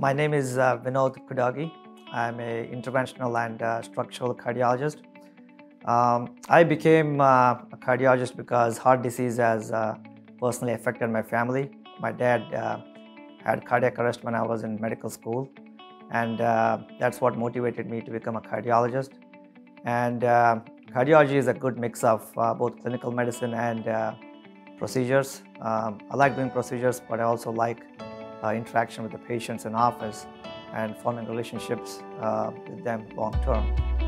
My name is Vinod Kudagi. I'm a interventional and structural cardiologist. I became a cardiologist because heart disease has personally affected my family. My dad had cardiac arrest when I was in medical school, and that's what motivated me to become a cardiologist. And cardiology is a good mix of both clinical medicine and procedures. I like doing procedures, but I also like interaction with the patients in office and forming relationships with them long term.